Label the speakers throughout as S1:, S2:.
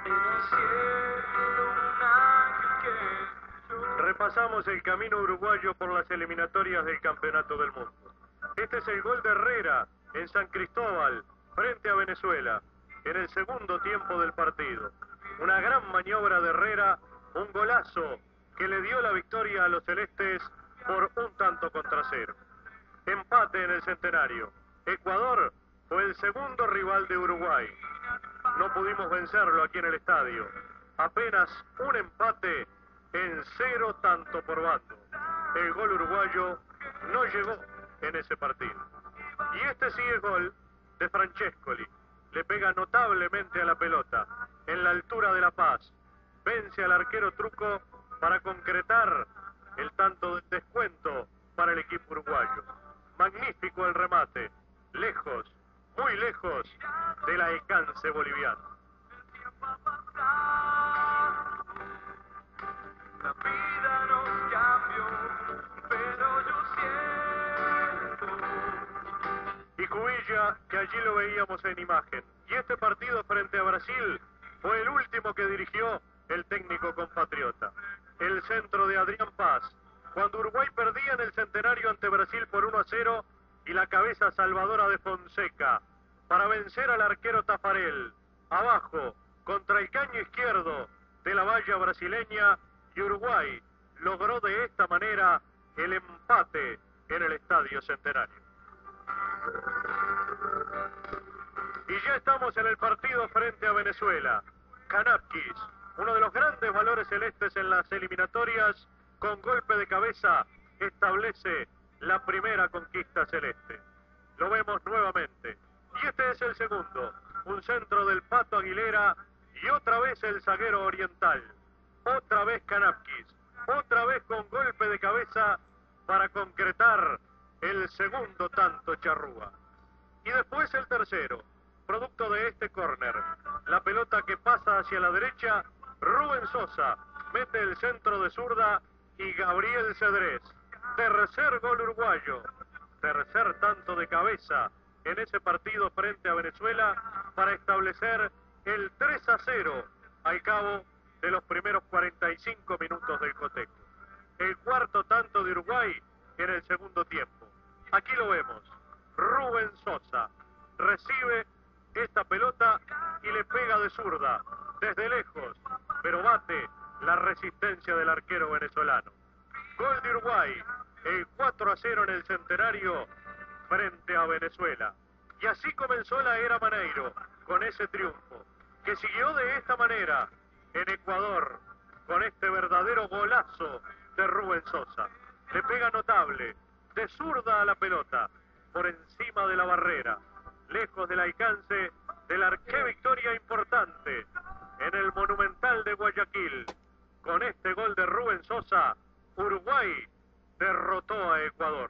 S1: Repasamos el camino uruguayo por las eliminatorias del Campeonato del Mundo. Este es el gol de Herrera en San Cristóbal, frente a Venezuela, en el segundo tiempo del partido. Una gran maniobra de Herrera, un golazo que le dio la victoria a los celestes por 1-0. Empate en el Centenario. Ecuador fue el segundo rival de Uruguay. No pudimos vencerlo aquí en el estadio. Apenas un empate en 0 tanto por bando. El gol uruguayo no llegó en ese partido. Y este sí es gol de Francescoli. Le pega notablemente a la pelota, en la altura de La Paz. Vence al arquero Truco para concretar el tanto del descuento para el equipo uruguayo. Magnífico el remate, lejos, muy lejos del alcance boliviano. La vida nos cambió, pero yo siento. Y Cubilla, que allí lo veíamos en imagen. Y este partido frente a Brasil fue el último que dirigió el técnico compatriota. El centro de Adrián Paz, cuando Uruguay perdía en el Centenario ante Brasil por 1-0, y la cabeza salvadora de Fonseca para vencer al arquero Tafarel. Abajo, contra el caño izquierdo de la valla brasileña, y Uruguay logró de esta manera el empate en el Estadio Centenario. Y ya estamos en el partido frente a Venezuela. Kanapkis, uno de los grandes valores celestes en las eliminatorias, con golpe de cabeza establece la primera conquista celeste. Lo vemos nuevamente. Y este es el segundo. Un centro del Pato Aguilera y otra vez el zaguero oriental. Otra vez Kanapkis. Otra vez con golpe de cabeza para concretar el segundo tanto Charrúa. Y después el tercero, producto de este córner. La pelota que pasa hacia la derecha, Rubén Sosa mete el centro de zurda y Gabriel Cedrés. Tercer gol uruguayo, tercer tanto de cabeza en ese partido frente a Venezuela para establecer el 3-0 al cabo de los primeros 45 minutos del cotejo. El cuarto tanto de Uruguay en el segundo tiempo. Aquí lo vemos, Rubén Sosa recibe esta pelota y le pega de zurda, desde lejos, pero bate la resistencia del arquero venezolano. Gol de Uruguay, el 4-0 en el Centenario frente a Venezuela. Y así comenzó la era Maneiro, con ese triunfo, que siguió de esta manera en Ecuador, con este verdadero golazo de Rubén Sosa. Le pega notable, de zurda a la pelota, por encima de la barrera, lejos del alcance del arquero. ¡Qué victoria importante en el Monumental de Guayaquil! Con este gol de Rubén Sosa, Uruguay derrotó a Ecuador.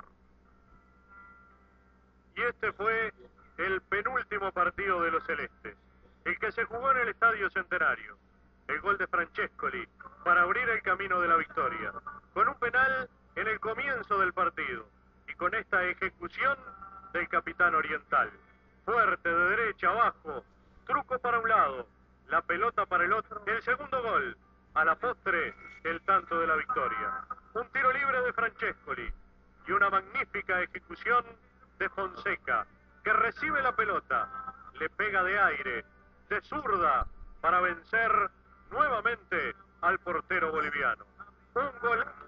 S1: Y este fue el penúltimo partido de los celestes, el que se jugó en el Estadio Centenario. El gol de Francescoli para abrir el camino de la victoria, con un penal en el comienzo del partido y con esta ejecución del capitán oriental. Fuerte de derecha abajo, Truco para un lado, la pelota para el otro. El segundo gol, a la postre, el tanto de la victoria. Un tiro libre de Francescoli y una magnífica ejecución de Fonseca, que recibe la pelota, le pega de aire, de zurda, para vencer nuevamente al portero boliviano. Un gol